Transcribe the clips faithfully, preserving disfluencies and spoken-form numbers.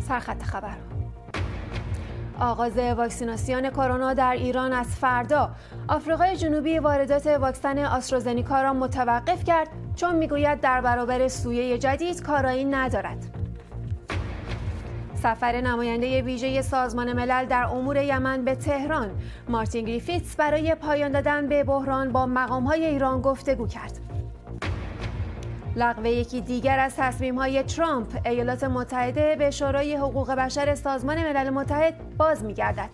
سرخط خبر. آغاز واکسیناسیون کرونا در ایران از فردا. آفریقای جنوبی واردات واکسن آسترازنیکا را متوقف کرد چون میگوید در برابر سویه جدید کارایی ندارد. سفر نماینده ویژه سازمان ملل در امور یمن به تهران. مارتین گریفیتس برای پایان دادن به بحران با مقام‌های ایران گفتگو کرد. لغو یکی دیگر از تصمیم‌های ترامپ، ایالات متحده به شورای حقوق بشر سازمان ملل متحد باز می‌گردد.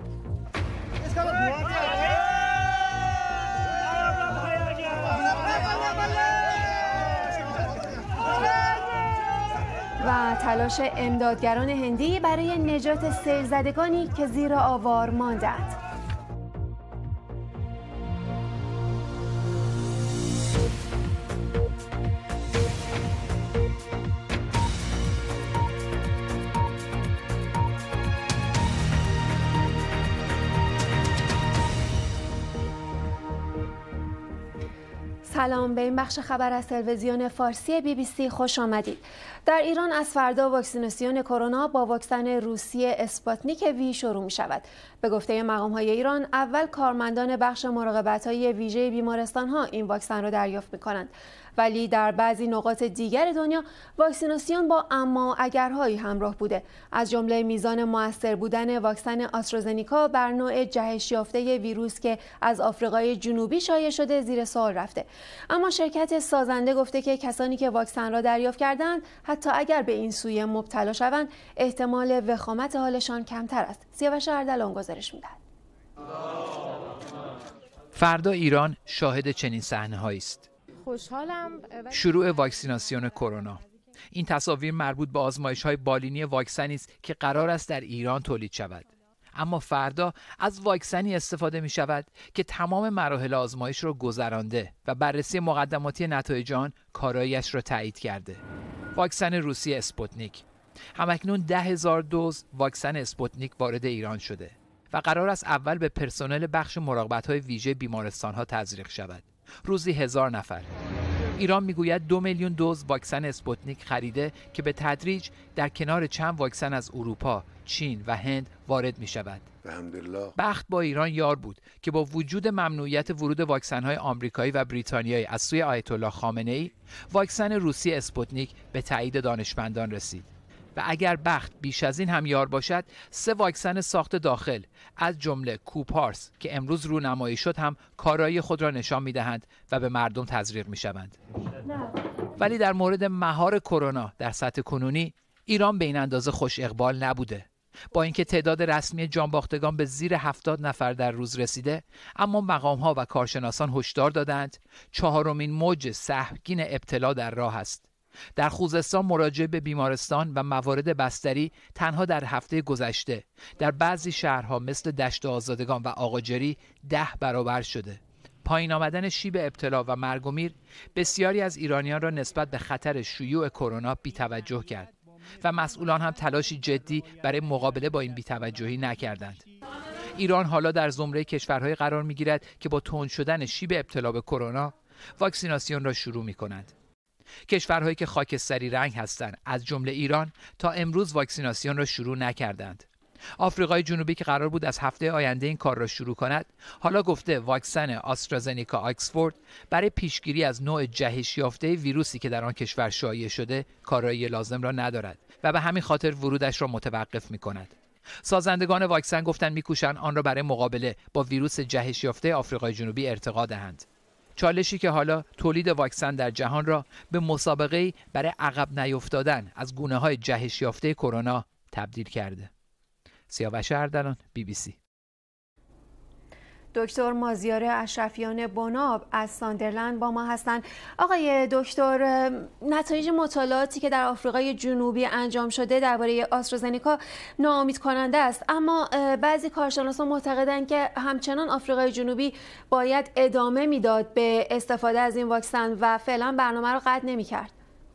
و تلاش امدادگران هندی برای نجات سیل زدگانی که زیر آوار ماندند. سلام، به این بخش خبر از تلویزیون فارسی بی بی سی خوش آمدید. در ایران از فردا واکسیناسیون کرونا با واکسن روسی اسپوتنیک وی شروع می شود. به گفته مقام‌های ایران، اول کارمندان بخش مراقبت‌های ویژه بیمارستان‌ها این واکسن را دریافت می‌کنند، ولی در بعضی نقاط دیگر دنیا واکسیناسیون با اما اگرهایی همراه بوده، از جمله میزان مؤثر بودن واکسن آسترازنیکا بر نوع جهش یافته ویروس که از آفریقای جنوبی شایع شده زیر سوال رفته. اما شرکت سازنده گفته که کسانی که واکسن را دریافت کردند حتی اگر به این سویه مبتلا شوند احتمال وخامت حالشان کمتر است. سیاوش اردلان گزارش می‌دهد. فردا ایران شاهد چنین صحنه‌هایی است. خوشحالم. شروع واکسیناسیون کرونا. این تصاویر مربوط به آزمایش‌های بالینی واکسنی است که قرار است در ایران تولید شود. اما فردا از واکسنی استفاده می شود که تمام مراحل آزمایش را گذرانده و بررسی مقدماتی نتایج آن کارایی‌اش را تایید کرده. واکسن روسی اسپوتنیک. همکنون ده هزار دوز واکسن اسپوتنیک وارد ایران شده و قرار است اول به پرسنل بخش مراقبت‌های ویژه بیمارستان‌ها تزریق شود. روزی هزار نفر. ایران میگوید دو میلیون دوز واکسن اسپوتنیک خریده که به تدریج در کنار چند واکسن از اروپا، چین و هند وارد می شود. الحمدلله. بخت با ایران یار بود که با وجود ممنوعیت ورود واکسن‌های آمریکایی و بریتانیایی از سوی آیت الله خامنه‌ای، واکسن روسی اسپوتنیک به تایید دانشمندان رسید. و اگر بخت بیش از این هم یار باشد، سه واکسن ساخت داخل از جمله کوپارس که امروز رونمایی شد هم کارایی خود را نشان می‌دهند و به مردم تزریق می‌شوند. ولی در مورد مهار کرونا در سطح کنونی ایران به این اندازه خوش اقبال نبوده. با اینکه تعداد رسمی جانباختگان به زیر هفتاد نفر در روز رسیده، اما مقام‌ها و کارشناسان هشدار دادند چهارمین موج سهمگین ابتلا در راه است. در خوزستان مراجعه به بیمارستان و موارد بستری تنها در هفته گذشته در بعضی شهرها مثل دشت آزادگان و آقاجری ده برابر شده. پایین آمدن شیب ابتلا و مرگ و میر بسیاری از ایرانیان را نسبت به خطر شیوع کرونا بی‌توجه کرد و مسئولان هم تلاشی جدی برای مقابله با این بی‌توجهی نکردند. ایران حالا در زمره کشورهای قرار می‌گیرد که با تند شدن شیب ابتلا به کرونا واکسیناسیون را شروع می‌کنند. کشورهایی که خاکستری رنگ هستند از جمله ایران تا امروز واکسیناسیون را شروع نکردند. آفریقای جنوبی که قرار بود از هفته آینده این کار را شروع کند، حالا گفته واکسن آسترازنیکا آکسفورد برای پیشگیری از نوع جهش یافته ویروسی که در آن کشور شایع شده کارایی لازم را ندارد و به همین خاطر ورودش را متوقف می‌کند. سازندگان واکسن گفتند می‌کوشند آن را برای مقابله با ویروس جهش یافته آفریقای جنوبی ارتقا دهند. چالشی که حالا تولید واکسن در جهان را به مسابقه‌ای برای عقب نیفتادن از گونه‌های جهش یافته کرونا تبدیل کرده. سیاوش اردلان، بی بی سی. دکتر مازیار اشرفیان بناب از ساندرلند با ما هستند. آقای دکتر، نتایج مطالعاتی که در آفریقای جنوبی انجام شده درباره آسترازنیکا ناامید کننده است، اما بعضی کارشناسان معتقدند که همچنان آفریقای جنوبی باید ادامه میداد به استفاده از این واکسن و فعلا برنامه را قطع نمی‌کرد.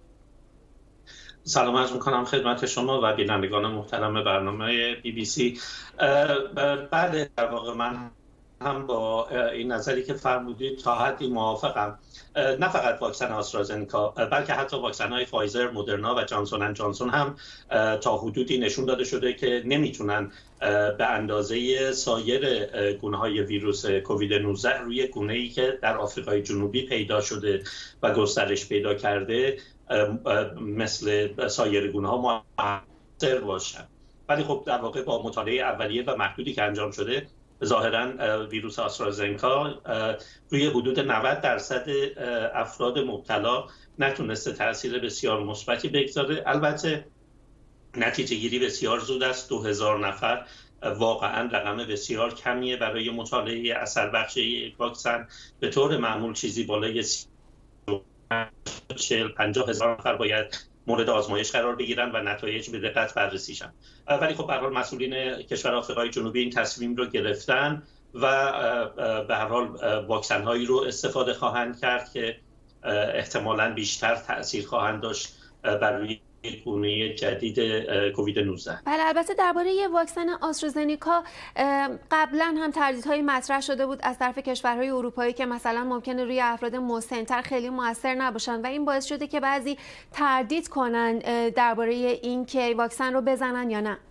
سلام عرض میکنم خدمت شما و بینندگان محترم برنامه بی بی سی. بله، در واقع من هم با این نظری که فرمودید تا حدی موافقم. نه فقط واکسن آسترازنکا بلکه حتی واکسن های فایزر، مدرنا و جانسون اند جانسون هم تا حدودی نشون داده شده که نمیتونن به اندازه سایر گونه های ویروس کووید نوزده روی گونه‌ای که در آفریقای جنوبی پیدا شده و گسترش پیدا کرده مثل سایر گونه ها مؤثر باشن. ولی خب در واقع با مطالعه اولیه و محدودی که انجام شده ظاهراً ویروس آسترازنکا روی حدود نود درصد افراد مبتلا نتونسته تاثیر بسیار مثبتی بگذاره. البته نتیجه گیری بسیار زود است. دو هزار نفر واقعاً رقم بسیار کمیه برای مطالعه اثر بخشی یک واکسن. به طور معمول چیزی بالای چهل پنجاه هزار نفر باید مورد آزمایش قرار بگیرن و نتایج به دقت بررسی شن. ولی خب به هر حال مسئولین کشور آفریقای جنوبی این تصمیم رو گرفتن و به هر حال واکسن هایی رو استفاده خواهند کرد که احتمالاً بیشتر تأثیر خواهند داشت برای گونه جدید کووید نوزده. بله، البته درباره واکسن آسترازنکا قبلا هم تردیدهای مطرح شده بود از طرف کشورهای اروپایی که مثلا ممکنه روی افراد مسن‌تر خیلی موثر نباشن و این باعث شده که بعضی تردید کنن درباره این که واکسن رو بزنن یا نه.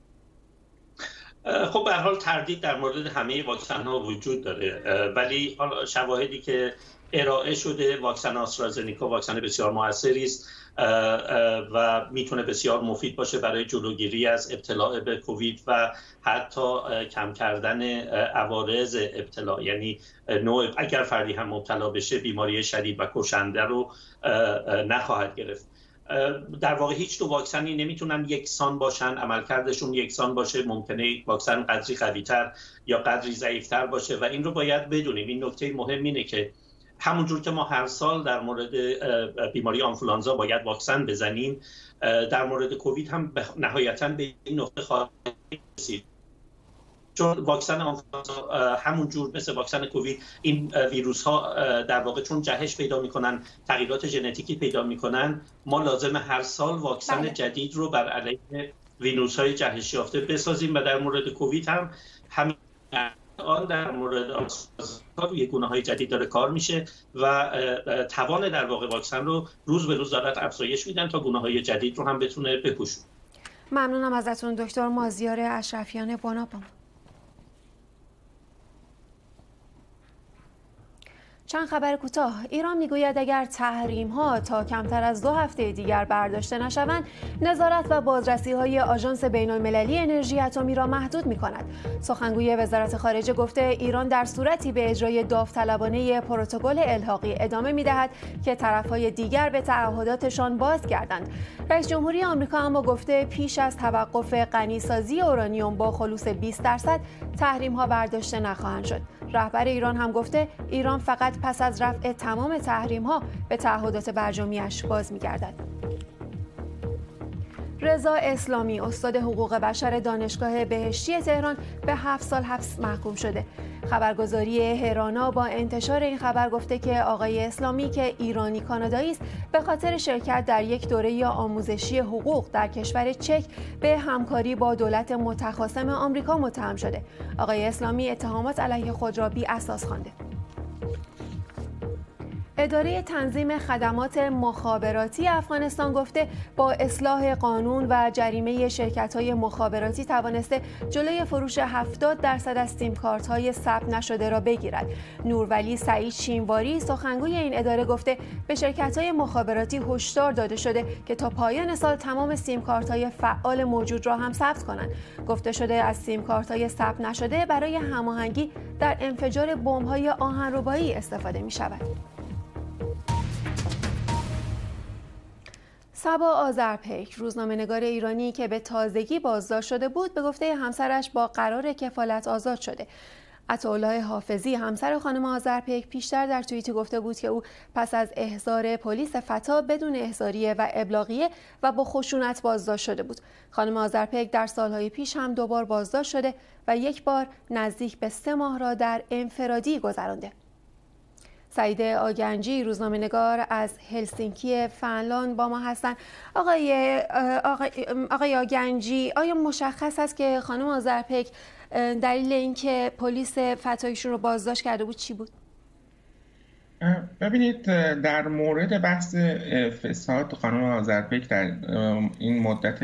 خب به هر حال تردید در مورد همه واکسن ها وجود داره، ولی حالا شواهدی که ارائه شده واکسن آسترازنکا واکسن بسیار موثری است و میتونه بسیار مفید باشه برای جلوگیری از ابتلا به کووید و حتی کم کردن عوارض ابتلا. یعنی نوع اگر فردی هم مبتلا بشه بیماری شدید و کشنده رو نخواهد گرفت. در واقع هیچ دو واکسنی نمیتونن یکسان باشن، عملکردشون یکسان باشه. ممکنه واکسن قدری قوی‌تر یا قدری ضعیف‌تر باشه و این رو باید بدونیم. این نکته مهم اینه که همونجور که ما هر سال در مورد بیماری آنفولانزا باید واکسن بزنیم، در مورد کووید هم نهایتاً به این نقطه خواهد رسید. چون واکسن آنفولانزا همونجور مثل واکسن کووید این ویروس ها در واقع چون جهش پیدا میکنن، تغییرات ژنتیکی پیدا میکنن، ما لازم هر سال واکسن بله. جدید رو بر علیه ویروس های جهش یافته بسازیم و در مورد کووید هم همین آن در مورد آسترازنکا روی گونه‌های جدید داره کار میشه و توان در واقع واکسن رو روز به روز دارد افزایش میدن تا گونه‌های جدید رو هم بتونه بپوشونه. ممنونم ازتون دکتر مازیار اشرفیان بنابام. چند خبر کوتاه. ایران میگوید اگر تحریم‌ها تا کمتر از دو هفته دیگر برداشته نشوند، نظارت و بازرسی‌های آژانس بین‌المللی انرژی اتمی را محدود می‌کند. سخنگوی وزارت خارجه گفته ایران در صورتی به اجرای داوطلبانه پروتکل الحاقی ادامه می‌دهد که طرف‌های دیگر به تعهداتشان بازگردند. رئیس جمهوری آمریکا اما گفته پیش از توقف غنیسازی اورانیوم با خلوص بیست درصد تحریم‌ها برداشته نخواهند شد. رهبر ایران هم گفته ایران فقط پس از رفع تمام تحریم‌ها به تعهدات برجامیش باز می‌گردد. رضا اسلامی استاد حقوق بشر دانشگاه بهشتی تهران به هفت سال حبس محکوم شده. خبرگزاری هرانا با انتشار این خبر گفته که آقای اسلامی که ایرانی کانادایی است به خاطر شرکت در یک دوره آموزشی حقوق در کشور چک به همکاری با دولت متخاصم آمریکا متهم شده. آقای اسلامی اتهامات علیه خود را بی اساس خوانده. اداره تنظیم خدمات مخابراتی افغانستان گفته با اصلاح قانون و جریمه شرکت‌های مخابراتی توانسته جلوی فروش هفتاد درصد از سیم کارت‌های ثبت نشده را بگیرد. نورولی سعید شینواری سخنگوی این اداره گفته به شرکت‌های مخابراتی هشدار داده شده که تا پایان سال تمام سیم کارت‌های فعال موجود را هم ثبت کنند. گفته شده از سیم کارت‌های ثبت نشده برای هماهنگی در انفجار بمب‌های آهنربایی استفاده می‌شود. صبا آذرپیک روزنامه‌نگار ایرانی که به تازگی بازداشت شده بود به گفته همسرش با قرار کفالت آزاد شده. عطاالله حافظی همسر خانم آذرپیک پیشتر در توییتی گفته بود که او پس از احضار پلیس فتا بدون احضاریه و ابلاغیه و با خشونت بازداشت شده بود. خانم آذرپیک در سالهای پیش هم دوبار بازداشت شده و یک بار نزدیک به سه ماه را در انفرادی گذرانده. سعید آگنجی روزنامه‌نگار از هلسینکی فنلاند با ما هستن. آقای آقای, آقای آگنجی، آیا مشخص است که خانم آذرپیک دلیل اینکه پلیس فتایشون رو بازداشت کرده بود چی بود؟ ببینید، در مورد بحث فساد خانم آذرپیک در این مدت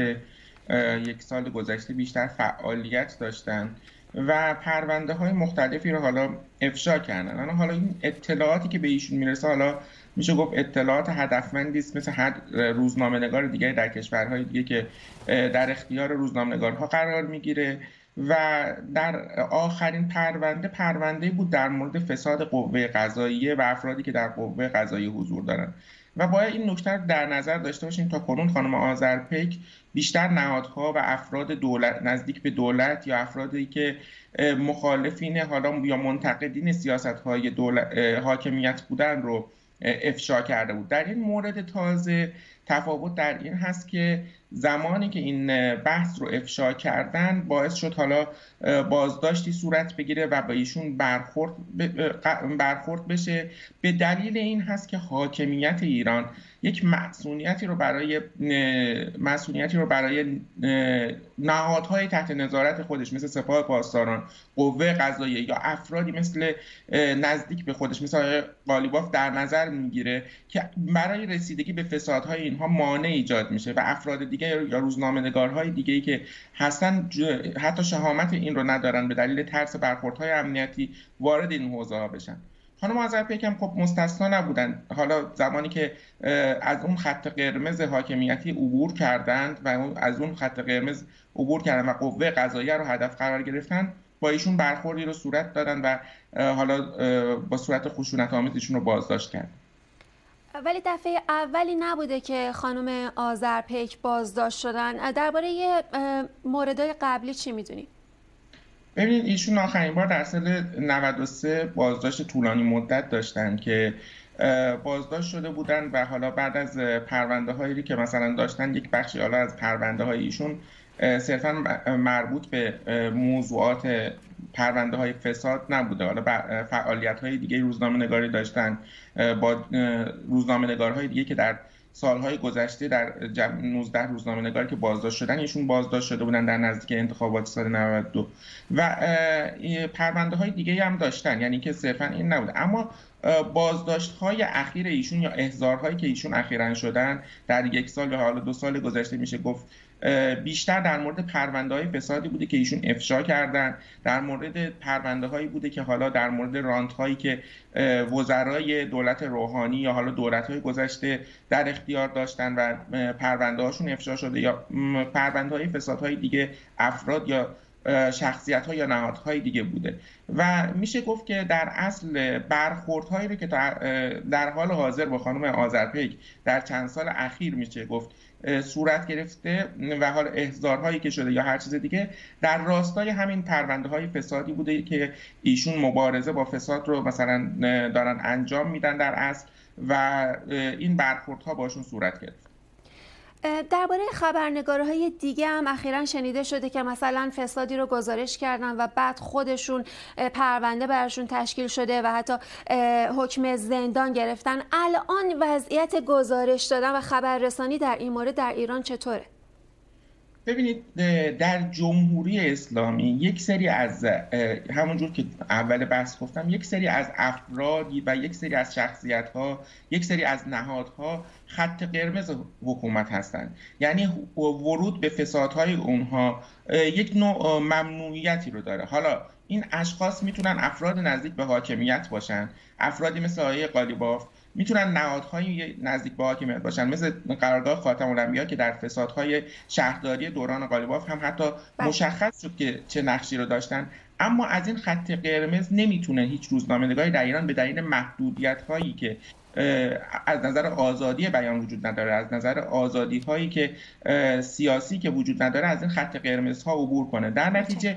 یک سال گذشته بیشتر فعالیت داشتن و پرونده های مختلفی رو حالا افشا کردن. حالا این اطلاعاتی که به ایشون میرسه حالا میشه گفت اطلاعات هدفمندی است، مثل هر روزنامه‌نگار دیگه در کشورهای دیگه که در اختیار روزنامه‌نگارها قرار میگیره. و در آخرین پرونده پرونده بود در مورد فساد قوه قضاییه و افرادی که در قوه قضاییه حضور دارن و باید این نکته رو در نظر داشته باشیم تا کنون خانم آذرپیک بیشتر نهادها و افراد دولت نزدیک به دولت یا افرادی که مخالفین حالا یا منتقدین سیاست‌های دولت حاکمیت بودن رو افشا کرده بود. در این مورد تازه تفاوت در این هست که زمانی که این بحث رو افشا کردن باعث شد حالا بازداشتی صورت بگیره و به ایشون برخورد برخورد بشه. به دلیل این هست که حاکمیت ایران یک مسئولیتی رو برای مسئولیتی رو برای نهادهای تحت نظارت خودش مثل سپاه پاسداران، قوه قضاییه یا افرادی مثل نزدیک به خودش مثل آقای قالیباف در نظر میگیره که برای رسیدگی به فسادهای اینها مانع ایجاد میشه و افراد دیگه یا روزنامه‌نگارهای دیگه‌ای که هستن حتی شهامت این رو ندارن به دلیل ترس برخوردهای امنیتی وارد این حوزه ها بشن. خانم آذرپیک هم خب مستثنا نبودن. حالا زمانی که از اون خط قرمز حاکمیتی عبور کردند و از اون خط قرمز عبور کردن و قوه قضاییه رو هدف قرار گرفتن، با ایشون برخوردی رو صورت دادن و حالا با صورت خشونت‌آمیز ایشون رو بازداشت کردن. ولی دفعه اولی نبوده که خانم آذرپیک بازداشت شدن. درباره موردهای قبلی چی میدونید؟ ببینید، ایشون آخرین بار در سال نود و سه بازداشت طولانی مدت داشتن که بازداشت شده بودن و حالا بعد از پرونده هایی که مثلا داشتن یک بخشی حالا از پرونده های ایشون صرفا مربوط به موضوعات پرونده های فساد نبوده، حالا فعالیت های دیگه روزنامه‌نگاری داشتن با روزنامه‌نگارهای دیگه که در سالهای گذشته در نوزده روزنامه‌نگار که بازداشت شدن ایشون بازداشت شده بودن در نزدیک انتخابات سال نود و دو و پرونده های دیگه هم داشتن، یعنی که صرفا این نبود. اما بازداشت های اخیر ایشون یا احضارهایی که ایشون اخیراً شدن در یک سال یا حالا دو سال گذشته میشه گفت بیشتر در مورد پرونده های فسادی بوده که ایشون افشا کردن، در مورد پرونده هایی بوده که حالا در مورد رانت هایی که وزرای دولت روحانی یا حالا دولت های گذشته در اختیار داشتن و پرونده هاشون افشا شده، یا پرونده های فساد های دیگه افراد یا شخصیت ها یا نهادهای دیگه بوده. و میشه گفت که در اصل برخوردهایی رو که در حال حاضر با خانم آذرپیک در چند سال اخیر میشه گفت صورت گرفته و حال احضارهایی که شده یا هر چیز دیگه در راستای همین پرونده های فسادی بوده که ایشون مبارزه با فساد رو مثلا دارن انجام میدن در اصل و این برخوردها باشون صورت گرفت. درباره خبرنگارهای دیگه هم اخیراً شنیده شده که مثلا فسادی رو گزارش کردن و بعد خودشون پرونده براشون تشکیل شده و حتی حکم زندان گرفتن. الان وضعیت گزارش دادن و خبررسانی در این مورد در ایران چطوره؟ ببینید، در جمهوری اسلامی یک سری از همونجور که اول بحث گفتم یک سری از افرادی و یک سری از شخصیت‌ها، یک سری از نهادها خط قرمز حکومت هستند، یعنی ورود به فسادهای اونها یک نوع ممنوعیتی رو داره. حالا این اشخاص میتونن افراد نزدیک به حاکمیت باشن، افرادی مثل آقای قالیباف، میتونن نهادهای نزدیک به حاکمیت باشن مثل قرارگاه خاتم الانبیا که در فسادهای شهرداری دوران قالیباف هم حتی مشخص شد که چه نقشی رو داشتن. اما از این خط قرمز نمیتونه هیچ روزنامه‌نگاری در ایران به دلیل محدودیت‌هایی که از نظر آزادی بیان وجود نداره، از نظر آزادی‌هایی که سیاسی که وجود نداره، از این خط قرمزها عبور کنه. در نتیجه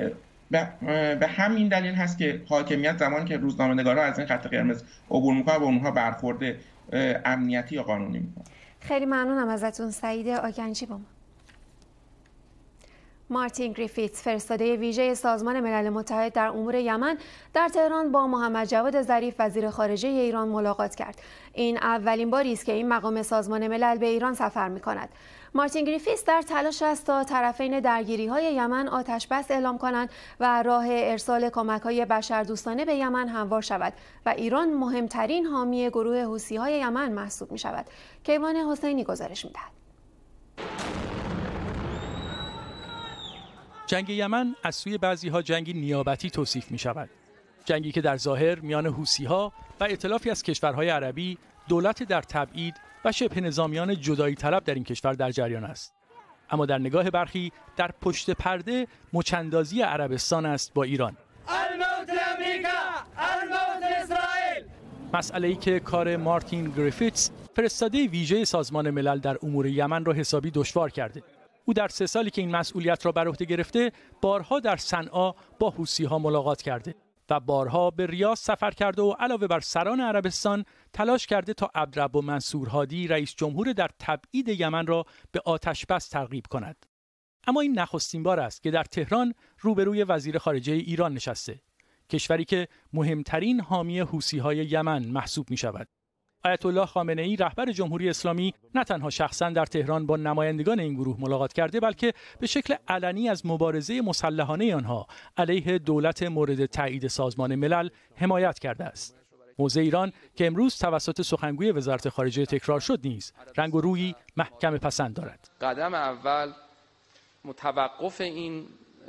به همین دلیل هست که حاکمیت زمانی که روزنامه‌نگارها از این خط قرمز عبور میکنه با اونها برخورد امنیتی یا قانونی میکنه. خیلی ممنونم ازتون سعید آگنجی با ما. مارتین گریفیتس، فرستاده ویژه سازمان ملل متحد در امور یمن، در تهران با محمد جواد ظریف وزیر خارجه ایران ملاقات کرد. این اولین باری است که این مقام سازمان ملل به ایران سفر می‌کند. مارتین گریفیتس در تلاش است تا طرفین درگیری‌های یمن آتش‌بس اعلام کنند و راه ارسال کمک‌های بشردوستانه به یمن هموار شود و ایران مهمترین حامی گروه حوثی‌های یمن محسوب می‌شود. کیوان حسینی گزارش می‌دهد. جنگ یمن از سوی بعضی‌ها جنگی نیابتی توصیف می‌شود. جنگی که در ظاهر میان حوثی‌ها و ائتلافی از کشورهای عربی، دولت در تبعید و شبه نظامیان جدایی طلب در این کشور در جریان است. اما در نگاه برخی در پشت پرده مچندازی عربستان است با ایران. الموت لامریکا، الموت اسرائیل. مسئله‌ای که کار مارتین گریفیتس، فرستاده ویژه سازمان ملل در امور یمن را حسابی دشوار کرده. او در سه سالی که این مسئولیت را بر عهده گرفته، بارها در صنعا با حوثی‌ها ملاقات کرده و بارها به ریاض سفر کرده و علاوه بر سران عربستان تلاش کرده تا عبدالرب منصور هادی رئیس جمهور در تبعید یمن را به آتش بس ترغیب کند. اما این نخستین بار است که در تهران روبروی وزیر خارجه ایران نشسته، کشوری که مهمترین حامی حوثی‌های یمن محسوب می شود. آیت الله خامنه ای رهبر جمهوری اسلامی نه تنها شخصا در تهران با نمایندگان این گروه ملاقات کرده، بلکه به شکل علنی از مبارزه مسلحانه آنها علیه دولت مورد تایید سازمان ملل حمایت کرده است. موضع ایران که امروز توسط سخنگوی وزارت خارجه تکرار شد نیز رنگ و رویی محکم پسند دارد. قدم اول متوقف این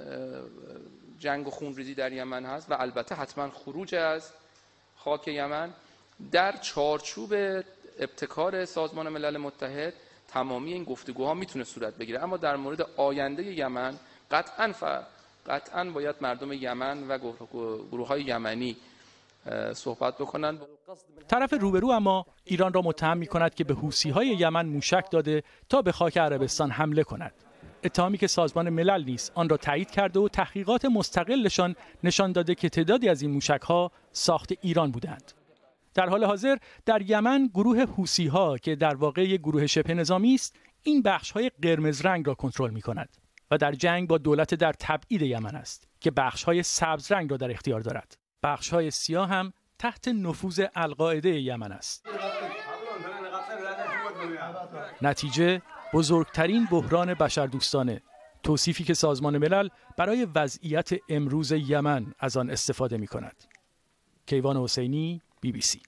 جنگ و خونریزی در یمن هست و البته حتما خروج از خاک یمن. در چارچوب ابتکار سازمان ملل متحد تمامی این گفتگوها میتونه صورت بگیره، اما در مورد آینده یمن قطعاً ف... قطعاً باید مردم یمن و گروه‌های یمنی صحبت بکنند. طرف روبرو اما ایران را متهم می‌کند که به حوثی‌های یمن موشک داده تا به خاک عربستان حمله کند. اتهامی که سازمان ملل نیز آن را تایید کرده و تحقیقات مستقلشان نشان داده که تعدادی از این موشک‌ها ساخت ایران بودند. در حال حاضر در یمن گروه حوثی‌ها که در واقع یک گروه شبه نظامی است، این بخش‌های قرمز رنگ را کنترل می‌کند و در جنگ با دولت در تبعید یمن است که بخش‌های سبز رنگ را در اختیار دارد. بخش‌های سیاه هم تحت نفوذ القاعده یمن است. نتیجه بزرگترین بحران بشردوستانه، توصیفی که سازمان ملل برای وضعیت امروز یمن از آن استفاده می‌کند. کیوان حسینی، بی بی سی.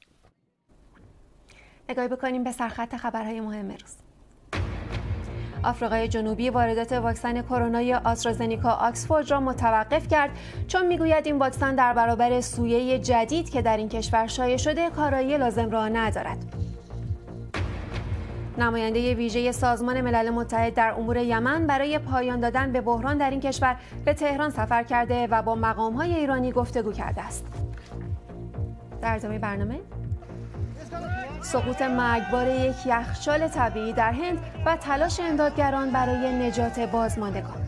نگاهی بکنیم به سرخط خبرهای مهم روز. آفریقای جنوبی واردات واکسن کرونای آسترازنیکا آکسفورد را متوقف کرد چون میگوید این واکسن در برابر سویه جدید که در این کشور شایع شده کارایی لازم را ندارد. نماینده ویژه سازمان ملل متحد در امور یمن برای پایان دادن به بحران در این کشور به تهران سفر کرده و با مقام‌های ایرانی گفتگو کرده است. در ادامه برنامه سقوط مرگبار یک یخچال طبیعی در هند و تلاش امدادگران برای نجات بازماندگان.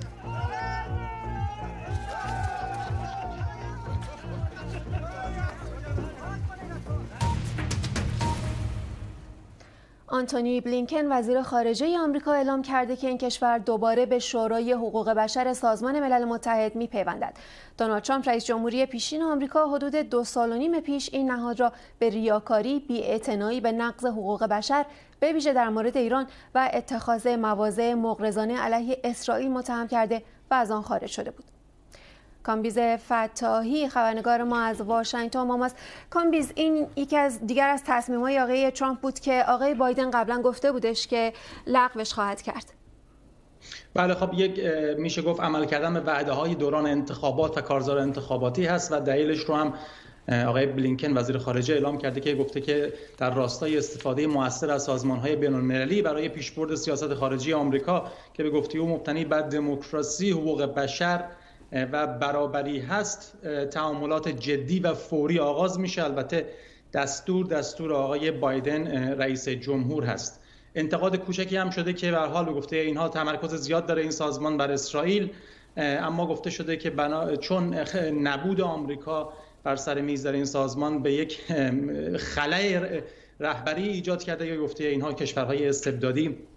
آنتونی بلینکن وزیر خارجه آمریکا اعلام کرده که این کشور دوباره به شورای حقوق بشر سازمان ملل متحد می‌پیوندد. دونالد ترامپ رئیس جمهوری پیشین آمریکا حدود دو سال و نیم پیش این نهاد را به ریاکاری، بی‌اعتنایی به نقض حقوق بشر به ویژه در مورد ایران و اتخاذ مواضع مغرضانه علیه اسرائیل متهم کرده و از آن خارج شده بود. کامبیز فتاحی خبرنگار ما از واشنگتن با ماست. کامبیز، این یکی از دیگر از تصمیم‌های آقای ترامپ بود که آقای بایدن قبلا گفته بودش که لغوش خواهد کرد. بله، خب یک میشه گفت عمل کردن به وعده‌های دوران انتخابات و کارزار انتخاباتی هست و دلیلش رو هم آقای بلینکن وزیر خارجه اعلام کرده که گفته که در راستای استفاده مؤثر از سازمان‌های بین‌المللی برای پیشبرد سیاست خارجی آمریکا که به گفته او مبتنی بر دموکراسی، حقوق بشر و برابری هست، تعاملات جدی و فوری آغاز میشه. البته دستور دستور آقای بایدن رئیس جمهور هست. انتقاد کوچکی هم شده که به هر حال گفته اینها تمرکز زیاد داره این سازمان بر اسرائیل، اما گفته شده که بنا... چون نبود آمریکا بر سر میز در این سازمان به یک خلأ رهبری ایجاد کرده، یا گفته اینها کشورهای استبدادی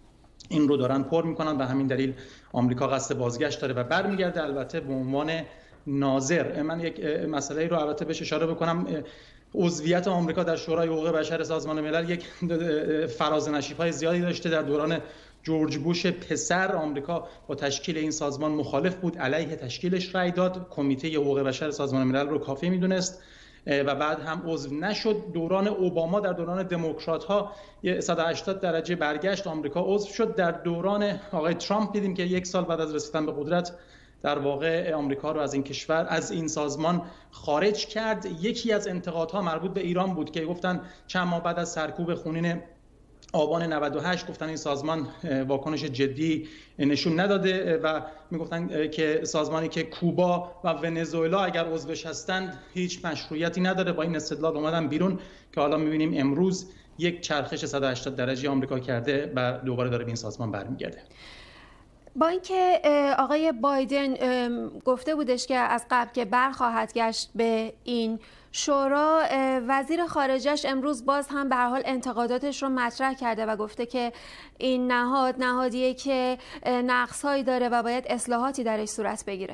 این رو دارن پر میکنن. به همین دلیل آمریکا قصد بازگشت داره و برمیگرده، البته به عنوان ناظر. من یک مسئله رو البته بهش اشاره بکنم. عضویت آمریکا در شورای حقوق بشر سازمان ملل یک فراز و نشیب‌های زیادی داشته. در دوران جورج بوش پسر آمریکا با تشکیل این سازمان مخالف بود، علیه تشکیلش رأی داد، کمیته حقوق بشر سازمان ملل رو کافی میدونست و بعد هم عضو نشد. دوران اوباما، در دوران دموکرات‌ها صد و هشتاد درجه برگشت، آمریکا عضو شد. در دوران آقای ترامپ دیدیم که یک سال بعد از رسیدن به قدرت در واقع آمریکا رو از این کشور، از این سازمان خارج کرد. یکی از انتقادها مربوط به ایران بود که گفتن چند ماه بعد از سرکوب خونین آبان نود و هشت گفتن این سازمان واکنش جدی نشون نداده و میگفتن که سازمانی که کوبا و ونزوئلا اگر عضوش هستند هیچ مشروعیتی نداره. با این استدلال اومدن بیرون که حالا میبینیم امروز یک چرخش صد و هشتاد درجه آمریکا کرده و دوباره داره به این سازمان برمیگرده. با اینکه آقای بایدن گفته بودش که از قبل که برخواهد گشت به این شورا، وزیر خارجه‌اش امروز باز هم به هر حال انتقاداتش رو مطرح کرده و گفته که این نهاد نهادیه که نقص‌هایی داره و باید اصلاحاتی درش صورت بگیره.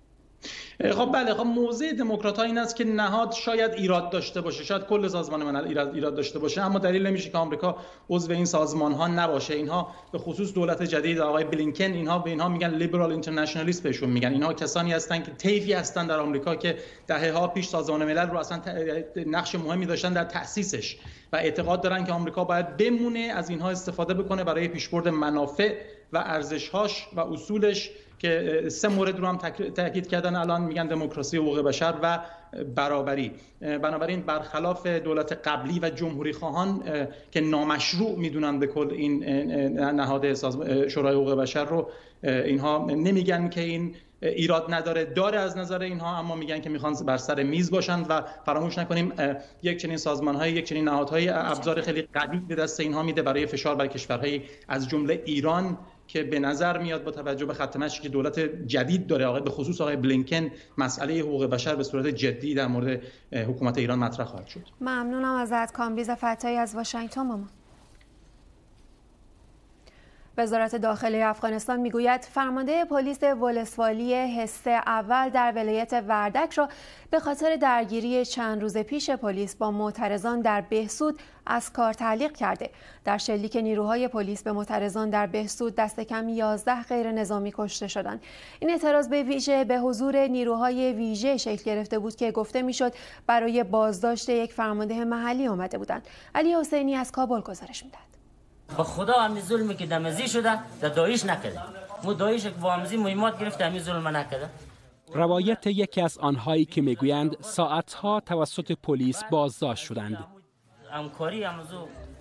خب بله، خب موضع دموکرات‌ها این است که نهاد شاید ایراد داشته باشه، شاید کل سازمان ملل ایراد ایراد داشته باشه، اما دلیل نمیشه که آمریکا عضو این سازمان‌ها نباشه. اینها به خصوص دولت جدید آقای بلینکن، اینها به اینها میگن لیبرال اینترنشنالیست بهشون میگن. اینها کسانی هستند که طیفی هستند در آمریکا که دهه‌ها پیش سازمان ملل رو اصلا نقش مهمی داشتن در تأسیسش و اعتقاد دارن که آمریکا باید بمونه، از اینها استفاده بکنه برای پیشبرد منافع و ارزش‌هاش و اصولش، که سه مورد رو هم تاکید کردن الان، میگن دموکراسی، حقوق بشر و برابری. بنابراین برخلاف دولت قبلی و جمهوری خواهان که نامشروع میدونن به کل این نهاد شورای حقوق بشر رو، اینها نمیگن که این ایراد نداره، داره از نظر اینها، اما میگن که میخوان بر سر میز باشن. و فراموش نکنیم یک چنین سازمان‌های، یک چنین نهادهای ابزار خیلی قوی به دست اینها میده برای فشار بر کشورهای از جمله ایران که به نظر میاد با توجه به خط مشی که دولت جدید داره، آقای به خصوص آقای بلینکن، مسئله حقوق بشر به صورت جدی در مورد حکومت ایران مطرح خواهد شد. ممنونم ازت کامبیز فتایی از واشنگتن. ماما. وزارت داخلی افغانستان میگوید فرمانده پلیس ولسوالی حصه اول در ولایت وردک را به خاطر درگیری چند روز پیش پلیس با معترضان در بهسود از کار تعلیق کرده. در شلیک نیروهای پلیس به معترضان در بهسود دست کم یازده غیر نظامی کشته شدند. این اعتراض به ویژه به حضور نیروهای ویژه شکل گرفته بود که گفته میشد برای بازداشت یک فرمانده محلی آمده بودند. علی حسینی از کابل گزارش میدهد. با خدا همین ظلمی که دمزی شده در داعش نکرده. مو داعش که وامزی مهمات گرفته همین ظلم نکرده. روایت یکی از آنهایی که میگویند ساعتها توسط پلیس بازداشت شدند. همکاری امزو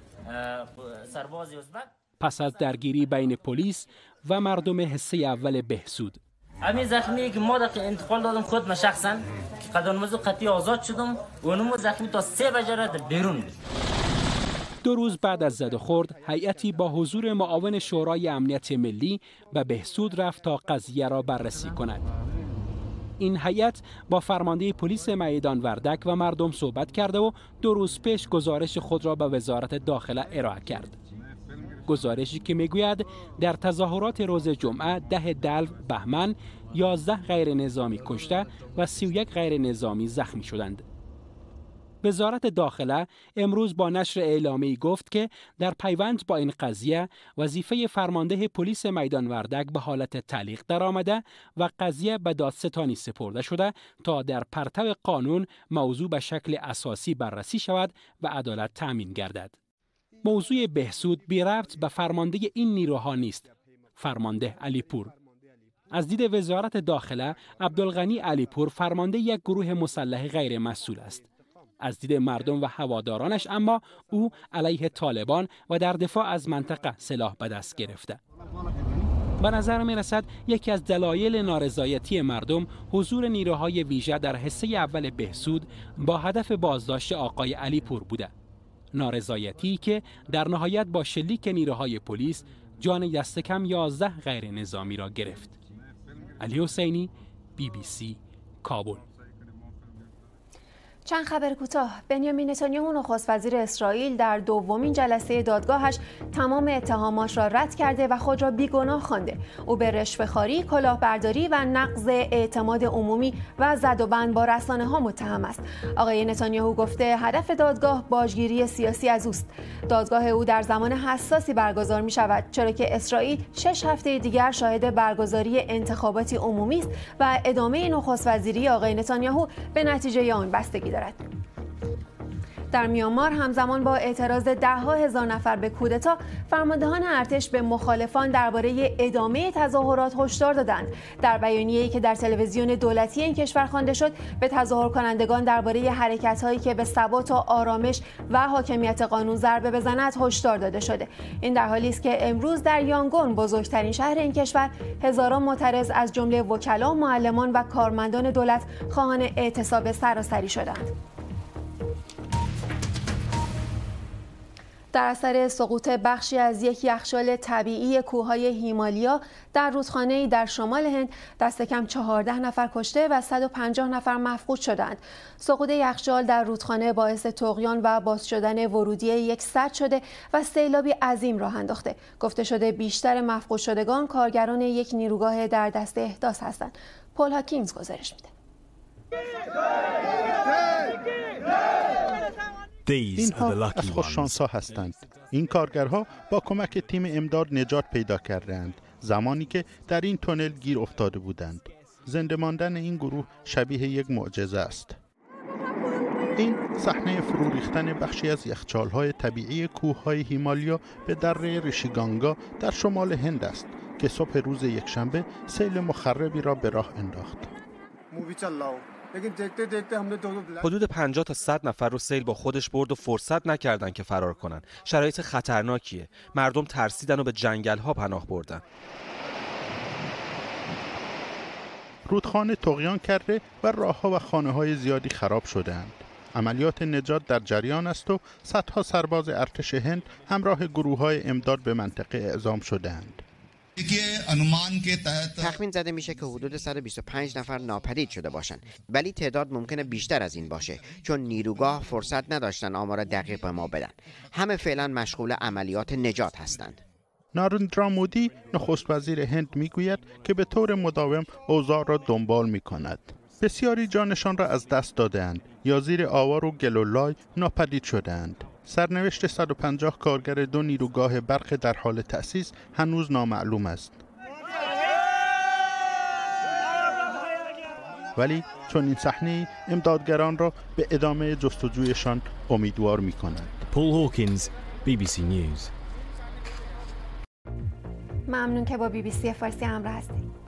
سرباز ازبک پس از درگیری بین پلیس و مردم حصه اول بهسود. همین زخمی که ما در انتقال دادم خود من شخصا قدمزو قطعی آزاد شدم و اونم زخمی تا سه بجه را بیرون بود. دو روز بعد از زد و خورد، هیئتی با حضور معاون شورای امنیت ملی به بهسود رفت تا قضیه را بررسی کند. این هیئت با فرمانده پلیس میدان وردک و مردم صحبت کرده و دو روز پیش گزارش خود را به وزارت داخله ارائه کرد. گزارشی که میگوید در تظاهرات روز جمعه ده دلو بهمن یازده غیر نظامی کشته و سی و یک غیر نظامی زخمی شدند. وزارت داخله امروز با نشر اعلامی گفت که در پیوند با این قضیه وظیفه فرمانده پلیس میدان وردک به حالت تعلیق درآمده و قضیه به دادستانی سپرده شده تا در پرتو قانون موضوع به شکل اساسی بررسی شود و عدالت تأمین گردد. موضوع بهسود بی ربط به فرمانده این نیروها نیست. فرمانده علیپور. از دید وزارت داخله، عبدالغنی علیپور فرمانده یک گروه مسلح غیر مسئول است. از دید مردم و هوادارانش اما او علیه طالبان و در دفاع از منطقه سلاح به دست گرفته. به نظر می رسد یکی از دلایل نارضایتی مردم حضور نیروهای ویژه در حصه اول بهسود با هدف بازداشت آقای علیپور بوده. نارضایتی که در نهایت با شلیک نیروهای پلیس جان دست کم یازده غیر نظامی را گرفت. علی حسینی، بی بی سی، کابل. چند خبر کوتاه. بنیامین نتانیاهو نخست وزیر اسرائیل در دومین جلسه دادگاهش تمام اتهامات را رد کرده و خود را بیگناه خوانده. او به رشوه‌خواری، کلاهبرداری و نقض اعتماد عمومی و زد و بند با رسانه‌ها متهم است. آقای نتانیاهو گفته هدف دادگاه باجگیری سیاسی از اوست. دادگاه او در زمان حساسی برگزار می شود، چرا که اسرائیل شش هفته دیگر شاهد برگزاری انتخاباتی عمومی است و ادامه نخست وزیری آقای نتانیاهو به نتیجه آن بستگی دارد. در میانمار همزمان با اعتراض ده‌ها هزار نفر به کودتا، فرماندهان ارتش به مخالفان درباره ادامه تظاهرات هشدار دادند. در بیانیه‌ای که در تلویزیون دولتی این کشور خوانده شد، به تظاهر کنندگان درباره حرکت‌هایی که به ثبات و آرامش و حاکمیت قانون ضربه بزند هشدار داده شده. این در حالی است که امروز در یانگون، بزرگترین شهر این کشور، هزاران معترض از جمله وکلا، معلمان و کارمندان دولت خواهان اعتصاب سراسری شدند. در اثر سقوط بخشی از یک یخچال طبیعی کوههای هیمالیا در رودخانه‌ای در شمال هند، دست کم چهارده نفر کشته و صد و پنجاه نفر مفقود شدند. سقوط یخچال در رودخانه باعث طغیان و باز شدن ورودی یک سد شده و سیلابی عظیم راه انداخته. گفته شده بیشتر مفقود شدگان کارگران یک نیروگاه در دست احداث هستند. پول هاکینز گزارش میده. اینها از خوششانس‌ها هستند. این کارگرها با کمک تیم امداد نجات پیدا کردند زمانی که در این تونل گیر افتاده بودند. زنده ماندن این گروه شبیه یک معجزه است. این صحنه فرو ریختن بخشی از یخچال‌های طبیعی کوه‌های هیمالیا به دره ریشیگانگا در شمال هند است که صبح روز یکشنبه سیل مخربی را به راه انداخت. حدود پنجاه تا صد نفر رو سیل با خودش برد و فرصت نکردن که فرار کنن. شرایط خطرناکیه. مردم ترسیدن و به جنگل‌ها پناه بردن. رودخانه طغیان کرده و راه‌ها و خانه‌های زیادی خراب شده‌اند. عملیات نجات در جریان است و صدها سرباز ارتش هند همراه گروه‌های امداد به منطقه اعزام شده‌اند. تخمین زده میشه که حدود صد و بیست و پنج نفر ناپدید شده باشند، ولی تعداد ممکنه بیشتر از این باشه چون نیروگاه فرصت نداشتن آمار دقیق به ما بدن. همه فعلا مشغول عملیات نجات هستند. نارندرا مودی نخست وزیر هند میگوید که به طور مداوم اوضاع را دنبال میکند. بسیاری جانشان را از دست دادند یا زیر آوار و گلولای ناپدید شدند. سرنوشت صد و پنجاه کارگر دو نیروگاه برق در حال تأسیس هنوز نامعلوم است. ولی چون این صحنه امدادگران را به ادامه جستجویشان امیدوار می‌کند. پول هاکینز، بی بی سی نیوز. ممنون که با بی بی سی فارسی همراه هستید.